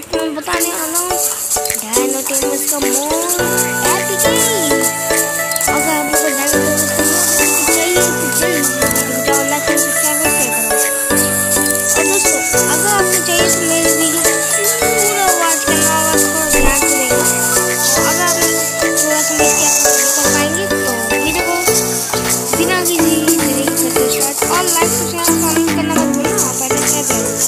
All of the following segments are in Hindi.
आपको मैं बताने वाला हूँ डायनोटेमस का मोड एपिक। अगर आप लोगों को डायनोटेमस का मोड चाहिए तो चाहिए, जाओ लाइक एंड सब्सक्राइब और दोस्तों अगर आपको चाहिए तो मेरी वीडियो पूरा वॉच करना होगा, थोड़ा ध्यान से देखना। और अगर आप थोड़ा सा मेरी कर पाएंगे तो वीडियो को बिना किसी तरीके से डिस्ट्रैक्ट और लाइक सब्सक्राइब कमेंट करना मत भूलना। पहले क्या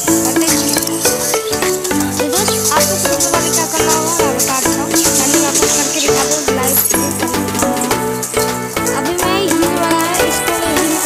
तो दोस्त आपको सबसे पहले क्या करना होगा मैं बता देता हूँ। पहले मैं आपको करके दिखा दूँ लाइव। अभी मैं हील वाला है, इसको मैं हील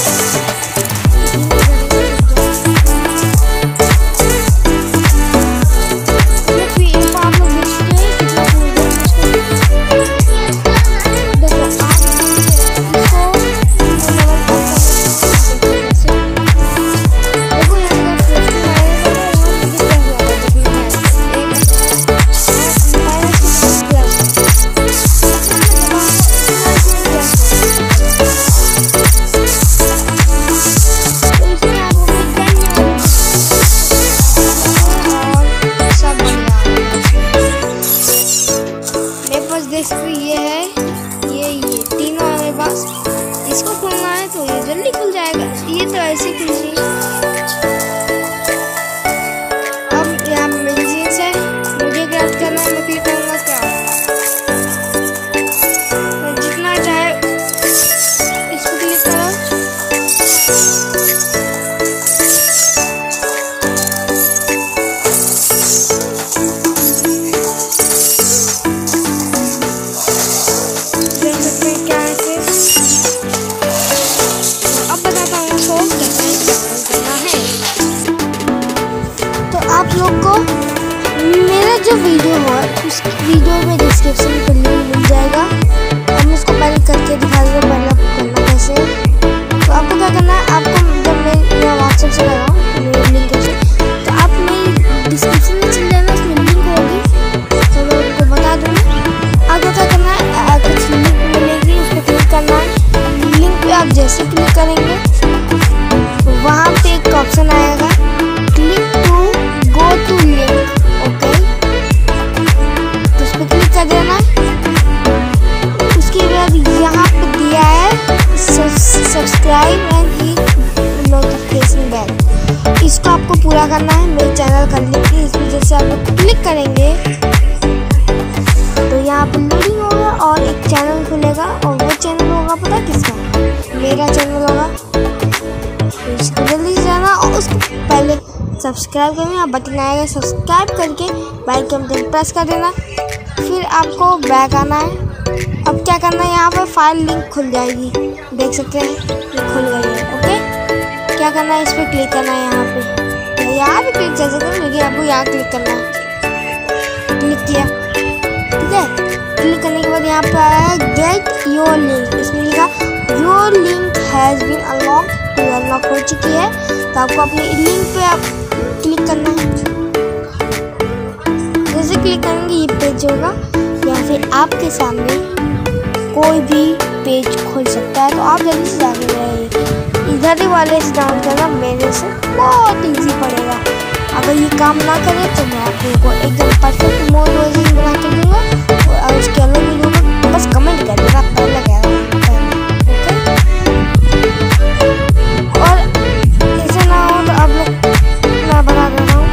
ये है, ये तीनों है मेरे पास। इसको खोलना है तो ये जल्दी खुल जाएगा, ये तो ऐसे खुल जाएगा। अब यहाँ मेडिसिन है, मुझे क्राफ्ट करना है, मैं क्लिक करूँगा क्राफ्ट। तो जितना चाहे इसको क्लिक करो। आप लोग को मेरा जो वीडियो है उस वीडियो में डिस्क्रिप्शन में लिंक मिल जाएगा। हम उसको पहले करके दिखा देंगे पहले आपको करना कैसे। तो आपको क्या करना है, आपको जब मैं व्हाट्सएप से लगाऊँ मेरी लिंक कैसे, तो आप मेरी डिस्क्रिप्शन में चल जाना, उसमें लिंक होगी तो मैं आपको बता दूँगी। आपको क्या करना है, कुछ लिंक मिलेगी उस पर क्लिक करना है। लिंक पर आप जैसे क्लिक करेंगे तो वहाँ पर एक ऑप्शन आएगा click go to link. Okay, तो उस पर क्लिक कर देना। उसके बाद यहाँ पे दिया है subscribe and hit notification bell, इसको आपको पूरा करना है। मेरे चैनल का लिंक है, इसमें जैसे आप लोग क्लिक करेंगे तो यहाँ पे लोडिंग होगा और एक चैनल खुलेगा और वो चैनल होगा पता किसका, मेरा चैनल होगा। तो इसको जल्दी से जाना और उसको पहले सब्सक्राइब करना, यहाँ बटन आएगा सब्सक्राइब करके बेल के बटन प्रेस कर देना। फिर आपको बैक आना है। अब क्या करना है, यहाँ पर फाइल लिंक खुल जाएगी, देख सकते हैं ये खुल गई है। ओके, क्या करना है, इस पर क्लिक करना है। यहाँ पे क्लिक कर सकते हैं लेकिन आपको यहाँ क्लिक करना है। क्लिक किया, ठीक है। क्लिक करने के बाद यहाँ पे आया है गेट योर लिंक, इसमें लिखा your link has been unlock, तो अनलॉक हो चुकी है। तो आपको अपनी लिंक पे आप क्लिक करना है। जैसे क्लिक करेंगे ये पेज होगा, या फिर आपके सामने कोई भी पेज खोल सकता है। तो आप जल्दी से जाके इधर ही वाले से डाउनलोड करना, मेरे से बहुत इजी पड़ेगा। अगर ये काम ना करे तो मैं आप लोगों को एकदम परफेक्ट मोड वर्जन बना के दूँगा और उसके अलग वीडियो में बस कमेंट कर देना पहले क्या है। और ऐसे ना हो तो आप लोग मैं बता दे रहा हूँ,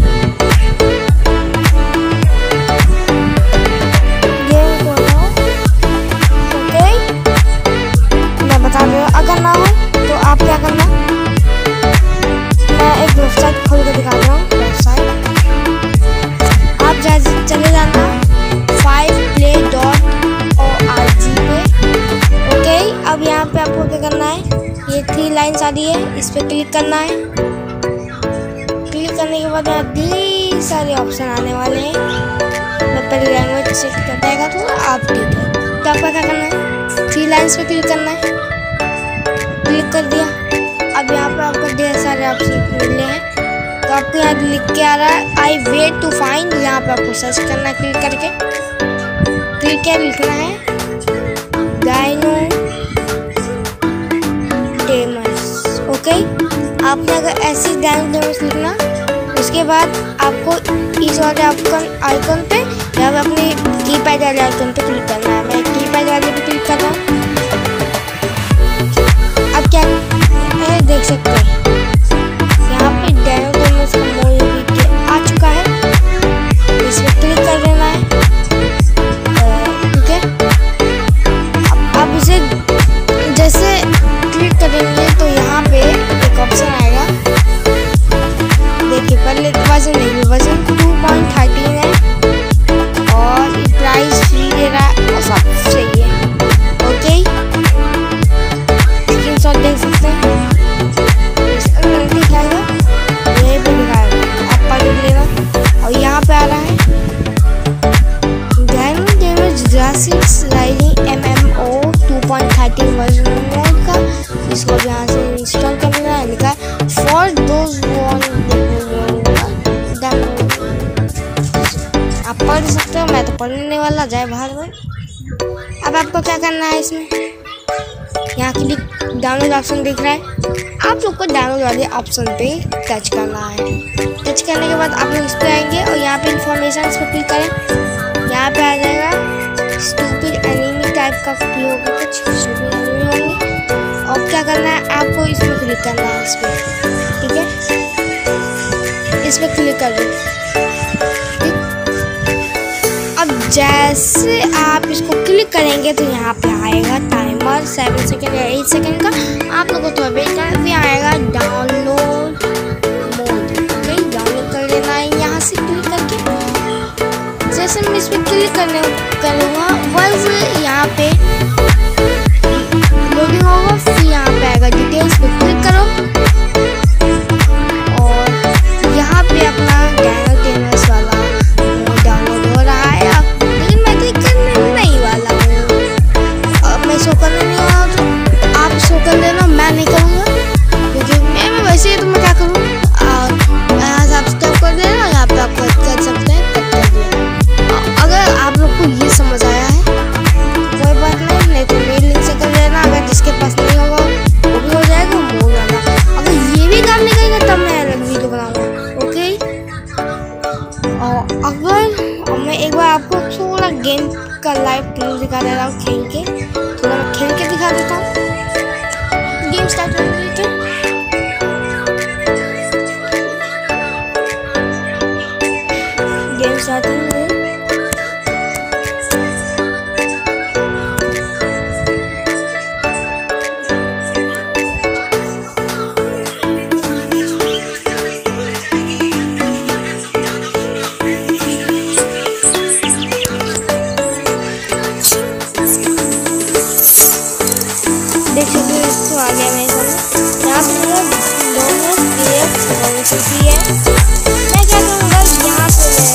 गेम को ना ओके मैं बता दे रहा हूँ। अगर ना हो तो आप क्या करना, मैं एक वेबसाइट खोल के दिखा रहा हूँ। वेबसाइट आप चले जाना 5play.org पे। ओके, अब यहाँ पे आपको क्या करना है, ये 3 लाइन्स आ रही है, इस पर क्लिक करना है। क्लिक करने के बाद यहाँ ढेर सारे ऑप्शन आने वाले हैं। मैं पहले लैंग्वेज सेलेक्ट कर देगा तो आप ठीक है। तो आपका क्या करना है, 3 लाइन्स पे क्लिक करना है। क्लिक कर दिया। अब यहाँ पे आपको ढेर सारे ऑप्शन मिले हैं। तो आपको यहाँ लिख के आ रहा है आई वेट टू फाइंड, यहाँ पे आपको सर्च करना है क्लिक करके। क्लिक क्या लिखना है, डायनोटेमस। ओके, आपने अगर ऐसी डायनोटेमस लिखना उसके बाद आपको इस वाले आइकन पे या अपने कीपैड वाले आइकन पे क्लिक करना है। मैं कीपैड वाले पे क्लिक कर रहा हूँ। अब क्या है देख सकते हैं यहाँ पे डैनो गेमर्स का मूवी आ चुका है। इस पर क्लिक कर देना है। ठीक है, अब इसे जैसे क्लिक करेंगे तो यहाँ पे एक ऑप्शन आएगा। देखिए पहले वर्जन 2.13 है और प्राइस फ्री दे रहा है और सब सही है। ओके, स्क्रीनशॉट देख सकते हैं। इसका लिंक दिखाएगा, ये भी दिखाएगा, आप पढ़ लेना। और यहाँ पे आ रहा है diamond gamers graphics rising MMO 2.13 version mod का। इसको यहाँ से इंस्टॉल करना है। लिखा है फॉर दोज आप पढ़ सकते हो, मैं तो पढ़ने वाला जाए बाहर में। अब आपको क्या करना है, इसमें यहाँ क्लिक डाउनलोड ऑप्शन दिख रहा है, आप लोग को डाउनलोड वाले ऑप्शन पे टच करना है। टच करने के बाद आप लोग इस पे आएंगे और यहाँ पे इंफॉर्मेशन इस पर क्लिक करें। यहाँ पे आ जाएगा स्टूपिड एनिमी टाइप का भी होगा, कुछ स्टूपिड एनिमी होंगे। और क्या करना है, आपको इस पर क्लिक करना है, इस पर। ठीक है, इस पर क्लिक कर दो। जैसे आप इसको क्लिक करेंगे तो यहाँ पे आएगा टाइमर 7 सेकंड या 8 सेकंड का। आप लोगों को थोड़ा वेट करना, फिर आएगा डाउनलोड मोड। ओके, डाउनलोड कर लेना है यहाँ से क्लिक करके। जैसे मैं इस पर क्लिक करूँगा बस यहाँ पे लोडिंग होगा। फिर यहाँ पे आएगा डिटेल्स पे क्लिक करो और यहाँ पे अपना डैनो गेमर्स वाला डाउनलोड हो रहा है। शो करने नहीं वाला तो आप शो कर लेना, मैं नहीं करूँगा क्योंकि मैं वैसे ही। तो मैं क्या करूँ, यहाँ सब्सक्राइब कर देना, यहाँ पे आप कर सकते हैं, कट कर दिया। अगर आप लोग को ये समझ आया है कोई बात नहीं तो मेरे लिंक से कर देना। अगर जिसके पास नहीं होगा वो भी हो जाएगा, वो वाला। अगर ये भी काम नहीं करेगा तब मैं अलग वीडियो बनाऊँगा। ओके, और अगर मैं एक बार आपको थोड़ा गेम का लाइव प्ले दिखा दे रहा हूँ, खेल के थोड़ा मैं खेल के दिखा देता हूँ। गेम स्टार्ट करने के गेम स्टार्ट करने मैं क्या करूँगा, यहाँ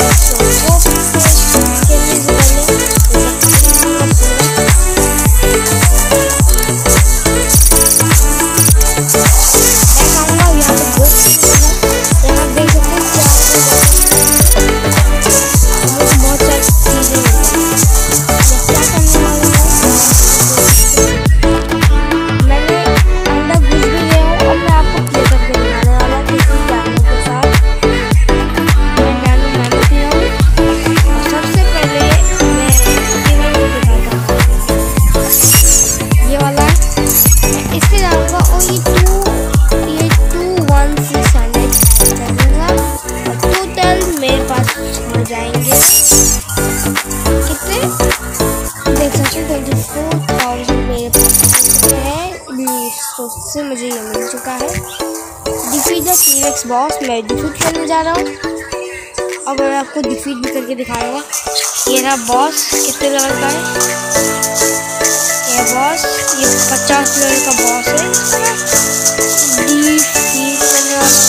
से मुझे ये मिल चुका है। डिफीट द टी-रेक्स बॉस, मैं डिफीट करने जा रहा हूँ और मैं आपको डिफीट भी करके दिखाऊंगा। ये रहा बॉस, कितने लेवल का है ये बॉस, ये 50 लेवल का बॉस है। डिफीट करने वाला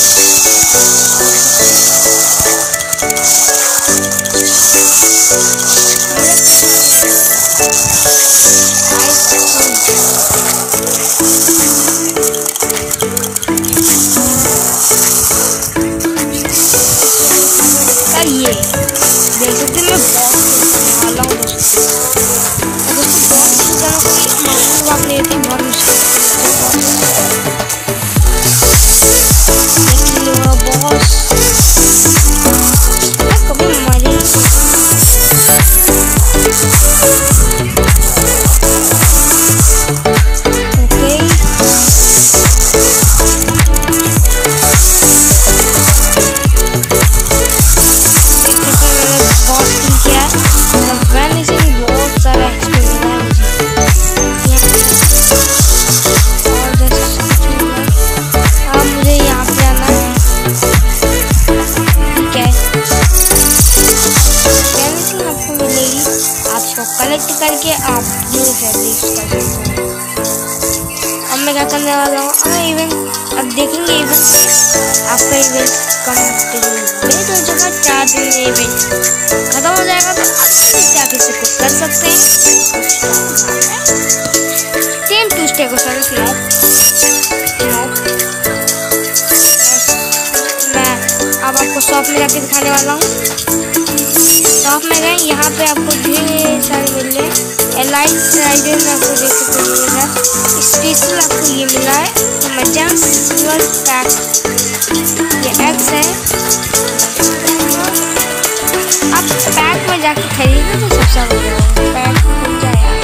ये देख सकते हैं। मैं बॉस वाला हूँ अगर बॉस आप लेते बहुत मुश्किल बॉस करके आप न्यू लिस्ट कर सकते हैं। अब मैं क्या करने वाला हूँ, इवेंट अब देखेंगे। इवेंट आपका इवेंट कंप्लीट हो जाएगा, 4 दिन में इवेंट खत्म हो जाएगा, तो आप जाके से कुछ कर सकते हैं। टीम ट्यूसडे को सर्विस मैं अब आपको शॉप में जाके दिखाने वाला हूँ। शॉप में गए, यहाँ पे आपको ढेर सारे मिल रहे हैं। एलाइट राइडर में आपको देख सकते हैं मिल रहा है। स्पेशल आपको ये मिला है मजाक सिल्वर पैक, ये एक्स है। आप पैक में जाके खरीदना तो सबसे बढ़िया होगा। पैक खुल जाए यार,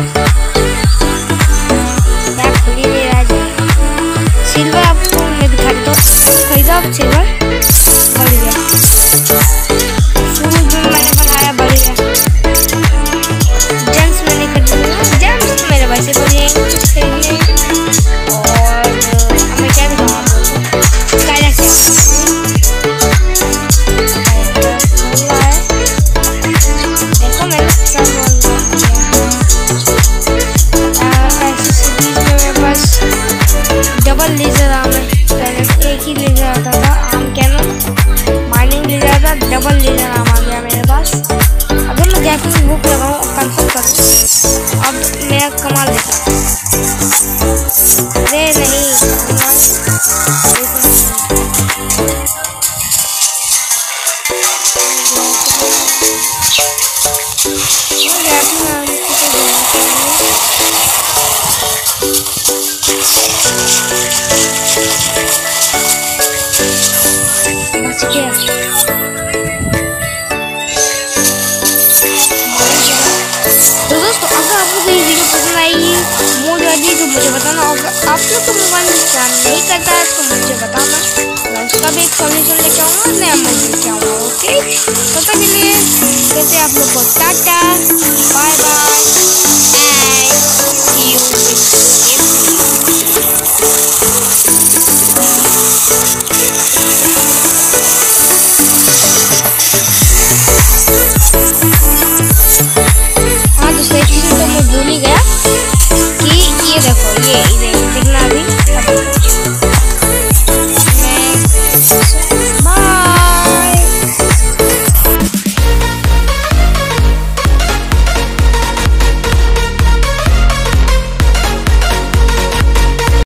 पैक खुल ही नहीं रहा जाए। सिल्वर आपको मैं दिखा देता हूँ, खरीदा आप सिल्वर बढ़ गया। शूज मैंने बनाया बढ़ गया। जेंट्स मैंने खरीदा, जेंट्स मेरे वैसे बढ़ जाएंगे खरीदने। और हमें क्या दिखाऊँ आपको, देखो मैंने सब मेरे पास डबल लेजर आर्म है। पहले एक ही लेजर आता था, आर्म कैनन माइनिंग लेजर आता, डबल लेजर आर्म आ गया मेरे पास। अगर मैं ग्राफिक्स बुक लगाऊँ और कंफर्म करूँ, अब मेरा कमाल देखा। अरे नहीं तो दोस्तों, अगर आपको ये वीडियो पसंद आएगी मोड वाली तो मुझे बताना होगा। आप लोग को मोबाइल काम नहीं करता है तो मुझे बताना, मैं उसका भी एक सॉल्यूशन लेके आऊँगा, नया मोड लेके आऊँगा। ओके, तब तक के लिए कहते हैं आप लोग को tata, bye bye and see you तो मैं भूल ही गया कि ये देखो ये